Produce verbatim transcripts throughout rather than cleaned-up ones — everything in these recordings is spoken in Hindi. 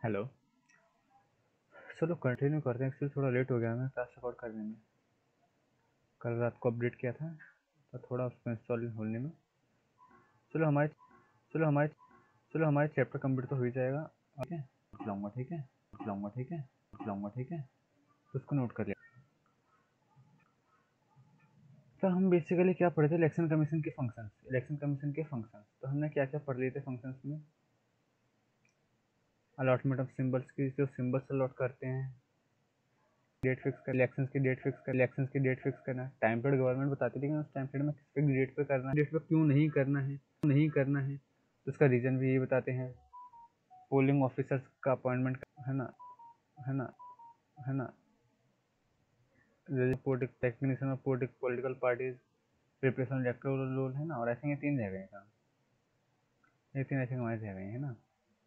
हेलो। चलो कंटिन्यू करते हैं, एक्चुअली थोड़ा लेट हो गया मैं क्लास रिकॉर्ड करने में। कल रात को अपडेट किया था तो थोड़ा उसको इंस्टॉल होने में। चलो हमारे चलो हमारे चलो हमारे चैप्टर कंप्लीट तो हो ही जाएगा। ठीक है, नोट लाऊंगा। ठीक है नोट लाऊंगा ठीक है नोट लाऊंगा ठीक है, तो उसको नोट कर लिया। तो हम बेसिकली क्या पढ़े थे, इलेक्शन कमीशन के फंक्शंस। इलेक्शन कमीशन के फंक्शंस तो हमने क्या क्या पढ़ लिए थे फंक्शंस में। अलॉटमेंट ऑफ सिंबल्स की, जो सिंबल्स अलॉट करते हैं, डेट फिक्स कर, इलेक्शंस की डेट फिक्स कर, इलेक्शंस की डेट फिक्स करना। टाइम पीरियड गवर्नमेंट बताती थी, लेकिन उस टाइम पीरियड में किस डेट पे करना है, डेट पे क्यों नहीं करना है, क्यों नहीं करना है, तो उसका रीजन भी ये बताते हैं। पोलिंग ऑफिसर्स का अपॉइंटमेंट है ना है ना है ना technician of political parties, preparation electoral roll है ना। और आई थिंक ये तीन रह गए हैं, ये तीन आई थिंक हमारे रह गए हैं ना,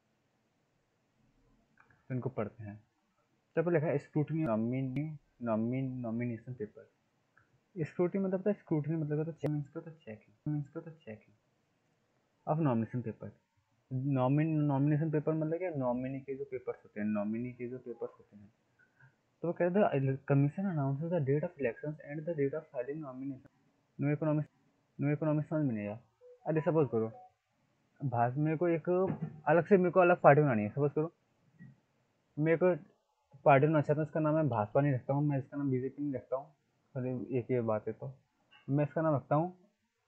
तो इनको पढ़ते हैं। तब लिखा है स्क्रूटनी नॉमिनी नॉमिन नॉमिनेशन पेपर। स्क्रूटनी मतलब होता है, स्क्रूटनी मतलब होता है मींस का, तो चेकिंग मींस का, तो चेकिंग ऑफ नॉमिनेशन पेपर। नॉमिन नॉमिनेशन पेपर मतलब क्या, नॉमिनी के जो पेपर्स होते हैं, नॉमिनी के जो पेपर्स होते हैं। तो वो कहते हैं commission announces the date of elections and the date of filing nomination. No economics no economics समझ में नहीं आया। अरे सपोज करो भाज मेरे को एक अलग से मेरे को अलग पार्टी बनानी है। सपोज करो मेरे को पार्टी बनाना चाहता हूँ, इसका नाम मैं भाजपा नहीं रखता हूँ, मैं इसका नाम बीजेपी नहीं रखता हूँ। अरे एक ये बात है, तो मैं इसका नाम रखता हूँ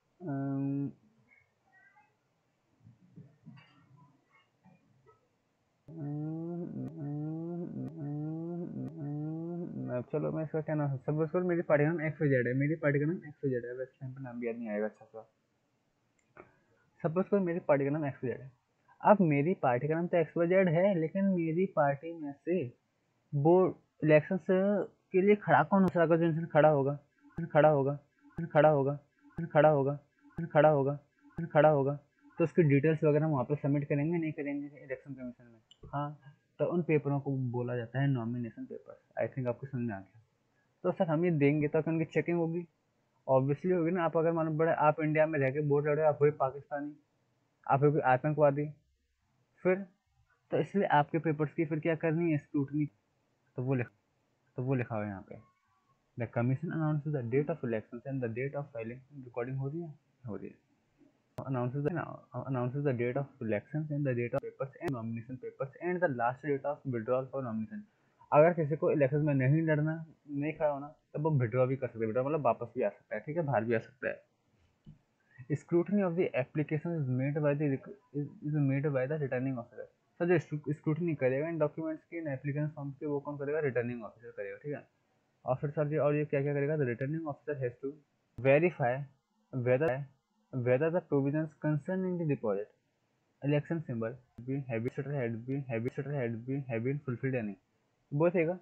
चलो मैं इसका क्या नाम है, सपोज करो मेरी पार्टी का नाम एक्स वाई जेड है, मेरी पार्टी का नाम एक्स वाई जेड है, वैसे टाइम पे नाम भी याद नहीं आएगा अच्छा सा। सपोज करो मेरी पार्टी का नाम एक्स वाई जेड है। अब मेरी पार्टी का नाम तो एक्स वाई जेड है, लेकिन मेरी पार्टी में से वो इलेक्शन के लिए खड़ा कौन हो सकता, जो इंसान खड़ा होगा खड़ा होगा खड़ा होगा खड़ा होगा खड़ा होगा खड़ा होगा तो उसकी डिटेल्स वगैरह हम वहाँ पे सबमिट करेंगे नहीं करेंगे इलेक्शन कमीशन में। हाँ, तो उन पेपरों को बोला जाता है नॉमिनेशन पेपर। आई थिंक आपको समझ में आ गया। तो सर हम ये देंगे तो उनकी चेकिंग होगी, ऑब्वियसली होगी ना। आप अगर मालूम पड़े आप इंडिया में रह के वोट लड़े, आप हुए पाकिस्तानी, आप हुए आतंकवादी, फिर तो इसलिए आपके पेपर्स की फिर क्या करनी है, स्क्रूटनी। तो वो लिख तो वो लिखा हुआ है यहाँ पे, the commission announces the date of elections and the date of filing. Recording हो रही है हो रही है announces the announces the date of elections and the date of papers and nomination papers and the last date of withdrawal for nomination। अगर किसी को इलेक्शन में नहीं लड़ना, नहीं खड़ा होना, तब वो विड्रॉ भी कर सकते हैं। विड्रॉ मतलब वापस भी आ सकता है, ठीक है, बाहर भी आ सकता है। Scrutiny of the application is made by the is made by the returning officer. Sir जो स्क्रूटनी करेगा इन डॉक्यूमेंट्स की, इन एप्लीकेशन फॉर्म्स के, वो कौन करेगा, रिटर्निंग ऑफिसर करेगा, ठीक है। ऑफिसर जी, और ये क्या क्या करेगा, the returning officer has to verify whether whether the provisions concerning the deposit election symbol be have been had been have been had been have been fulfilled या नहीं, वो देगा।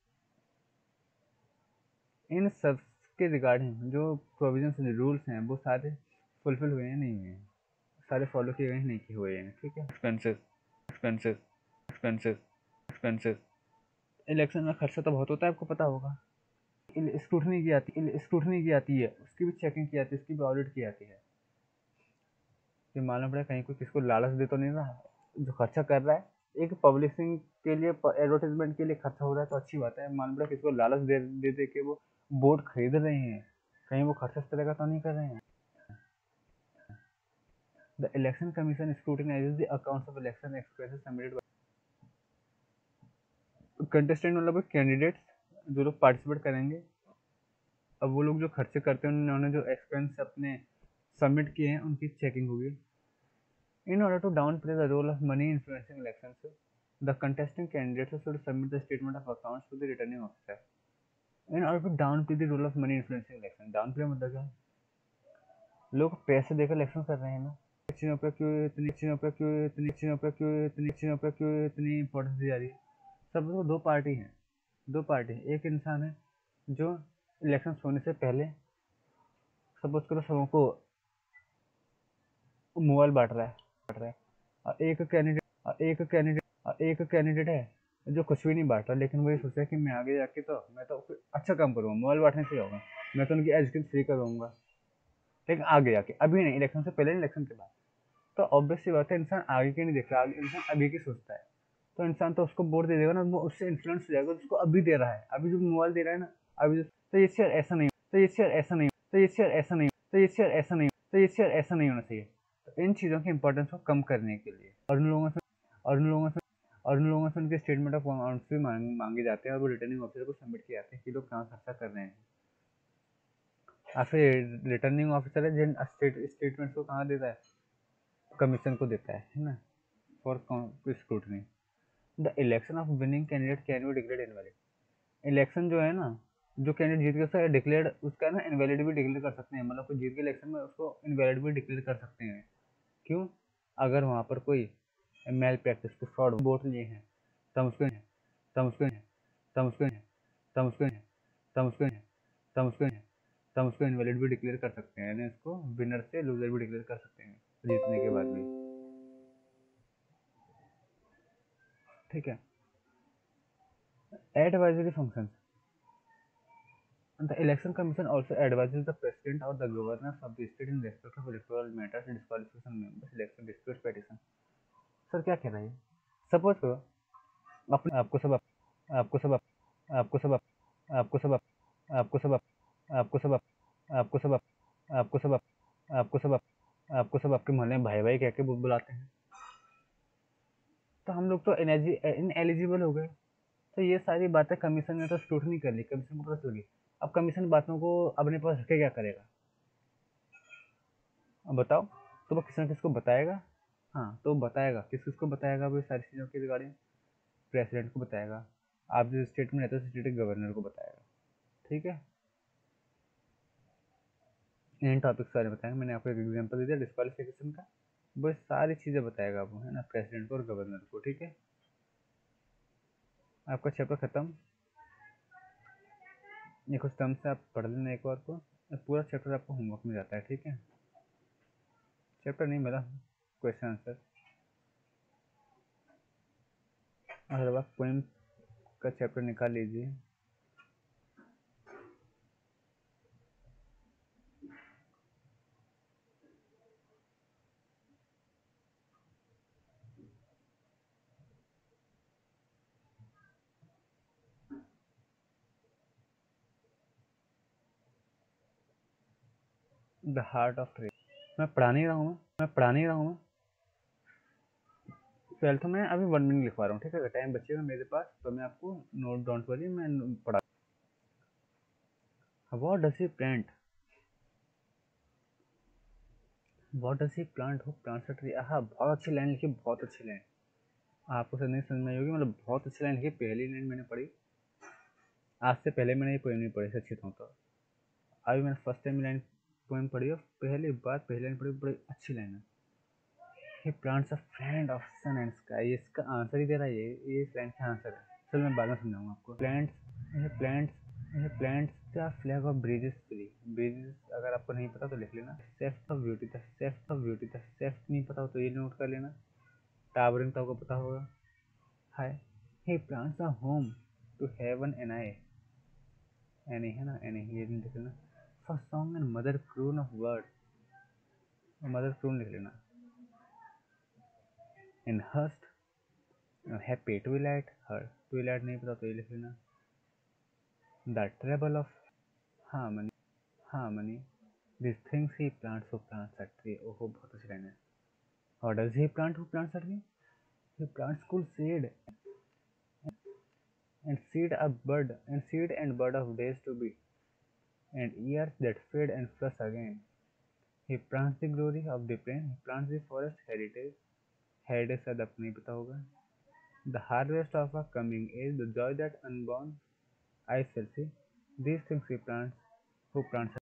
इन सब के रिगार्डिंग जो प्रोविजंस रूल्स हैं वो सारे फुलफिल हुए हैं नहीं हुए हैं, सारे फॉलो किए गए हैं नहीं किए हुए हैं, ठीक है। Expenses expenses expenses expenses election में खर्चा तो बहुत होता है, आपको पता होगा। स्क्रूटनी की आती है स्क्रूटनी की आती है उसकी भी चेकिंग की आती है, उसकी भी ऑडिट की आती है। ये मालूम पड़े कहीं कोई किसको लालच दे तो नहीं रहा, जो खर्चा कर रहा है एक पब्लिशिंग के लिए, एडवर्टाइजमेंट के लिए खर्चा हो रहा है तो अच्छी बात है। मालूम पड़े किसको लालच दे दे दे के वो बोर्ड खरीद रहे हैं, कहीं वो खर्चा इस तरह का तो नहीं कर रहे हैं। The election commission scrutinizes the accounts of election expenses submitted by contestant, मतलब कैंडिडेट्स जो लोग पार्टिसिपेट करेंगे। अब वो लोग जो खर्चे करते हैं, उन्होंने जो एक्सपेंस अपने सबमिट किए हैं उनकी चेकिंग होगी। In order to downplay the role of money influencing elections, the contesting candidates should submit the statement of accounts to the returning officer. In order to downplay the role of money influencing election, downplay मतलब क्या, लोग पैसे देकर इलेक्शन कर रहे हैं ना, चीज़ों पर क्यों इतनी चीज़ों पर क्यों इतनी चीज़ों पर क्यों इतनी चीज़ों पर क्यों इतनी इंपॉर्टेंस दी जा रही है। सब लोग दो पार्टी हैं दो पार्टी एक इंसान है जो इलेक्शन होने से पहले सपोज करो सबों को मोबाइल बांट रहा है बांट रहा है और एक कैंडिडेट एक कैंडिडेट एक कैंडिडेट है जो कुछ भी नहीं बांट रहा, लेकिन वो ये सोच रहा है कि मैं आगे जाके तो मैं तो अच्छा काम करूँगा, मोबाइल बांटने से होगा, मैं तो उनकी एजुकेशन फ्री करूँगा, लेकिन आगे जाके, अभी नहीं, इलेक्शन से पहले नहीं, इलेक्शन के बाद। तो ऑब्वियस सी बात है, इंसान आगे की नहीं देख रहा, इंसान अभी की सोचता है। तो इंसान तो उसको बोर दे देगा ना, वो उससे इन्फ्लुएंस हो जाएगा, उसको अभी दे रहा है, अभी जो मोबाइल दे रहा है ना, अभी जो, तो ये शेयर ऐसा नहीं, तो ये शेयर ऐसा नहीं, तो ये शेयर ऐसा नहीं, तो ये शेयर ऐसा नहीं, तो ये शेयर ऐसा नहीं होना चाहिए। तो इन चीज़ों की इंपॉर्टेंस को कम करने के लिए और उन लोगों से और उन लोगों से और उन लोगों से उनके स्टेटमेंट ऑफ अमाउंट्स भी मांग, मांगे जाते हैं और वो रिटर्निंग ऑफिसर को सबमिट किए जाते हैं कि लोग कहाँ खर्चा कर रहे हैं। और फिर रिटर्निंग ऑफिसर है जिन स्टेट स्टेटमेंट्स को कहाँ देता है, कमीशन को देता है है ना, for scrutiny. The election of winning candidate can be declared invalid. Election जो है ना, जो कैंडिडेट जीत के उसका डिक्लेयर्ड उसका ना इनवैलिड भी डिक्लेयर कर सकते हैं, मतलब कोई जीत के इलेक्शन में उसको इनवैलिड भी डिक्लेयर कर सकते हैं। क्यों? अगर वहाँ पर कोई मेल प्रैक्टिस को फ्रॉड वोट लिए हैं तब उसको तब उसको तब उसको तब उसको तब उसको तब उसको तब उसको इनवैलिड भी डिक्लेयर कर सकते हैं, यानी इसको विनर से लूजर भी डिक्लेयर कर सकते हैं जीतने के बाद भी। ठीक है। Advisory function. The election commission also advises the president or the governors of the state in respect of electoral matters, disqualification members, election disputes, petition. Sir क्या कह रहा है? सपोज करो अपने आपको सब आपको सब आपको सब आपको सब आपको सब आपको सब आपको सब आपको सब आपको सब आपको सब आपके मोहल्ले में भाई भाई कह के बुलाते हैं, तो हम लोग तो इन एलिजिबल हो गए। तो ये सारी बातें कमीशन ने तो स्क्रूटनी कर ली, कमीशन को पता लगी। अब कमीशन बातों को अपने पास रखे क्या करेगा? अब बताओ, तो वो किसी न किसको बताएगा। हाँ, तो बताएगा किस किसको बताएगा वो सारी चीज़ों के रिगार्डिंग? प्रेसिडेंट को बताएगा, आप जो स्टेट में रहते हो स्टेट के गवर्नर को बताएगा। ठीक है, इन टॉपिक सारे बताएंगे। मैंने आपको एक एग्जांपल दे दिया डिस्क्वालिफिकेशन का, वो सारी चीज़ें बताएगा आपको, है ना, प्रेसिडेंट को और गवर्नर को। ठीक है, आपका चैप्टर खत्म। ये कुछ टर्म से आप पढ़ लेना एक बार को, पूरा चैप्टर आपको होमवर्क में जाता है। ठीक है, चैप्टर नहीं मिला, क्वेश्चन आंसर। और आप पोएम का चैप्टर निकाल लीजिए। The heart of trade. मैं पढ़ा नहीं रहा हूँ मैं पढ़ा नहीं रहा हूँ ट्वेल्थ में अभी वन मिनट लिखवा रहा हूँ। ठीक है, टाइम बचेगा मेरे पास तो मैं आपको नोट, डोंट वरी, मैं पढ़ा। What does he plant what does he plant who plants a tree. हाँ, बहुत अच्छी लाइन लिखी, बहुत अच्छी लाइन। आपको सर नहीं समझ में आई होगी, मतलब बहुत अच्छी लाइन लिखी। पहली लाइन मैंने पढ़ी, आज से पहले मैंने ये पोएम नहीं पढ़ी सच्ची कहूँ तो। अभी मैंने फर्स्ट टाइम लाइन पोएम पढ़ी और पहली बार पहली लाइन पढ़ी, बड़ी अच्छी लाइन है। He plants a friend of sun and sky, इसका आंसर ही दे रहा है ये ये इस लाइन का आंसर है। चलो मैं बाद में समझाऊंगा आपको। प्लांट्स ये प्लांट्स ये plants the flag of breezes free. Breezes अगर आपको नहीं पता तो लिख लेना। Shaft of beauty the shaft of beauty the shaft नहीं पता हो तो ये नोट कर लेना। टावरिंग तो आपको पता होगा। Hi, he plants a home to heaven anigh, anigh है ना, एनी ये नहीं लिख लेना। For song and mother croon of bird, mother croon लिख लेना। इन हस्ट हैप्पी ट्विलाइट, हर ट्विलाइट नहीं पता तो ये लिख लेना। The treble of harmony harmony this things he plants who plants a tree. ओहो, बहुत अच्छी लाइन है। How does he plant who plants a tree? He plants cool seed and seed a bud and seed and bud of days to be and years that fade and flush again. He plants the glory of the plain. He plants the forest heritage. Heritage शायद आपको नहीं पता होगा। The harvest of a coming age, the joy that unborn eyes shall see. These things he plants who plants